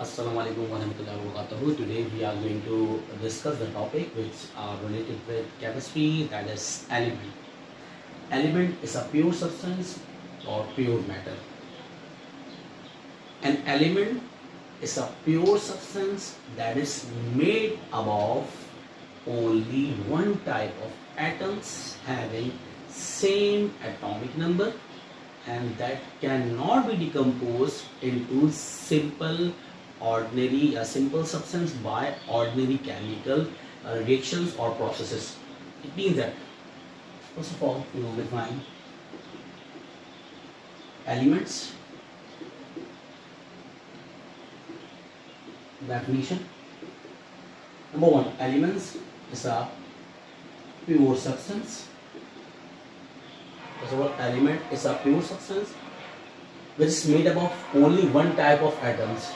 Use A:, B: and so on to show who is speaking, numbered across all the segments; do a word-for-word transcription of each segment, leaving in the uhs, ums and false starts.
A: Assalamualaikum warahmatullahi wabarakatuh. Today we are going to discuss the topic which are related with chemistry, that is element. Element is a pure substance or pure matter. An element is a pure substance that is made up of only one type of atoms having same atomic number, and that cannot be decomposed into simple ordinary a simple substance by ordinary chemical uh, reactions or processes. It means that first of all we will define elements. Definition: number one, elements is a pure substance. First of all, element is a pure substance which is made up of only one type of atoms.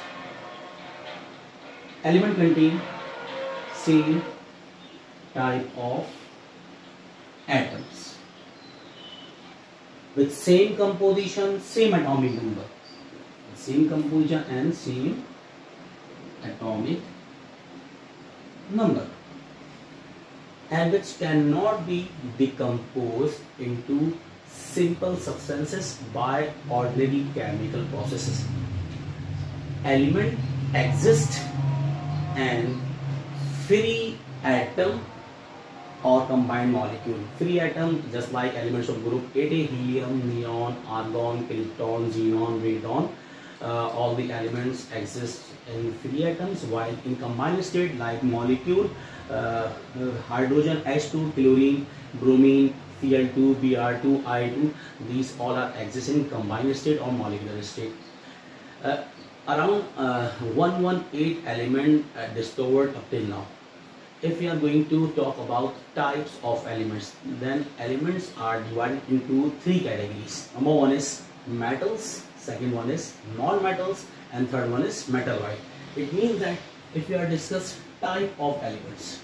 A: Element contain same type of atoms with same composition, same atomic number, same composition and same atomic number, and which cannot be decomposed into simple substances by ordinary chemical processes. Element exist and free atom or combined molecule. Free atom just like elements of group eight A, helium, neon, argon, krypton, xenon, radon. Uh, all the elements exist in free atoms, while in combined state like molecule, uh, hydrogen, H two, chlorine, bromine, C L two, B R two, I two, these all are exist in combined state or molecular state. Uh, around uh, one hundred eighteen element uh, discovered up till now. If we are going to talk about types of elements, then elements are divided into three categories. Number one is metals, second one is non-metals, and third one is metalloid. It means that if we are discuss type of elements,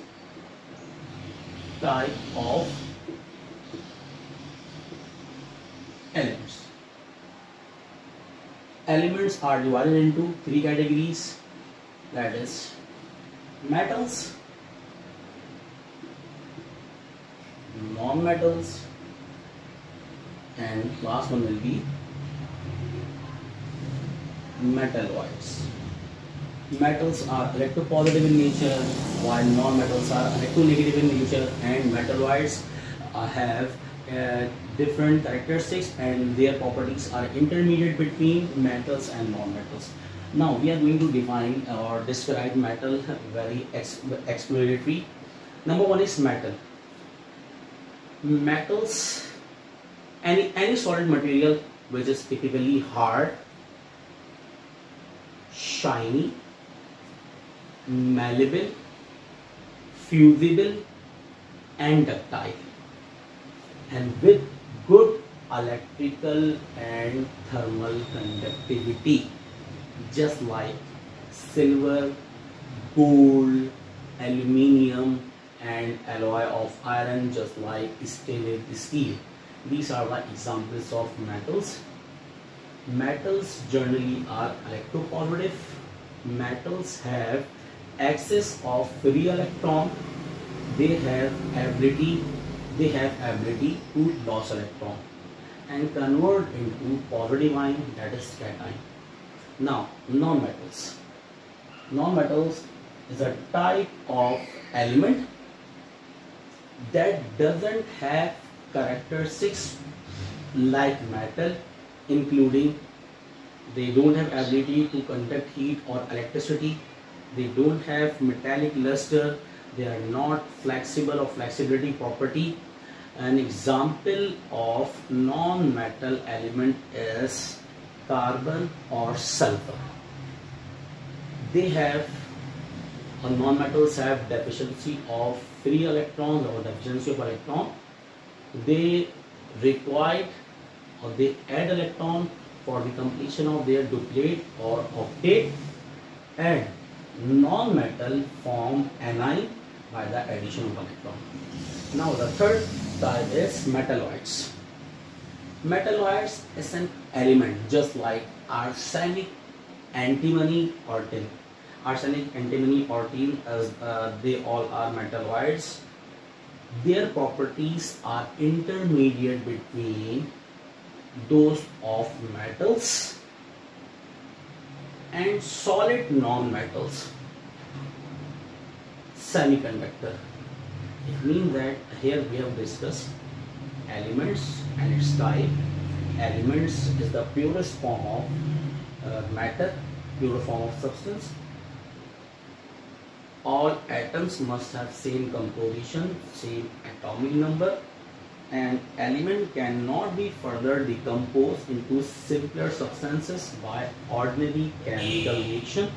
A: type of elements, elements are divided into three categories, that is metals, non-metals, and last one will be metalloids. Metals are electropositive in nature, while non-metals are electronegative in nature, and metalloids uh, have uh, different characteristics and their properties are intermediate between metals and non-metals. Now we are going to define or describe metal very ex exploratory. Number one is metal. Metals, any any solid material which is typically hard, shiny, malleable, fusible, and ductile, and with good electrical and thermal conductivity, just like silver, gold, aluminium, and alloy of iron, just like stainless steel. These are the examples of metals. Metals generally are electropositive. Metals have excess of free electron. They have ability they have ability to lose electron and convert into positive ion, that is cation. Now non-metals. Non-metals is a type of element that doesn't have characteristics like metal, including they don't have ability to conduct heat or electricity, they don't have metallic luster, they are not flexible or flexibility property. An example of non-metal element is carbon or sulfur. They have or non-metals have deficiency of free electrons or deficiency of electron. They require or they add electron for the completion of their duplicate or octet, and non-metal form anion by the addition of electron. Now the third type is metalloids. Metalloids is an element just like arsenic, antimony or tin. arsenic, antimony, or tin, as uh, they all are metalloids. Their properties are intermediate between those of metals and solid non-metals. Semiconductor. It means that here we have discussed elements and its type. Elements is the purest form of uh, matter, pure form of substance. All atoms must have same composition, same atomic number, and element cannot be further decomposed into simpler substances by ordinary chemical reaction.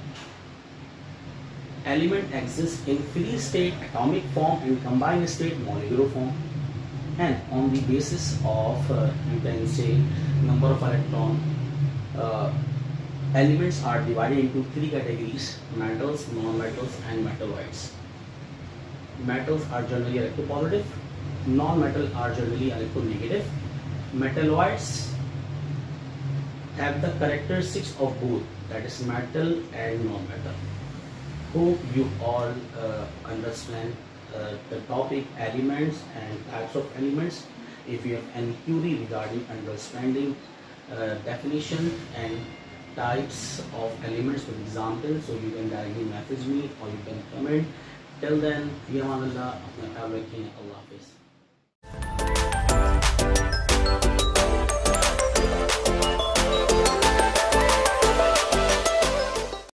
A: Element exists in free state atomic form and combined state molecular form, and on the basis of uh, you can say number of electron, uh, elements are divided into three categories: metals, non-metals, and metalloids. Metals are generally electropositive, non-metal are generally electronegative. Metalloids have the characteristics of both, that is metal and non-metal. Hope you all uh, understand uh, the topic elements and types of elements. If you have any query regarding understanding uh, definition and types of elements with examples, so you can directly message me or you can comment. Till then, fi amanillah, apna khayal rakhiye. Allah Hafiz.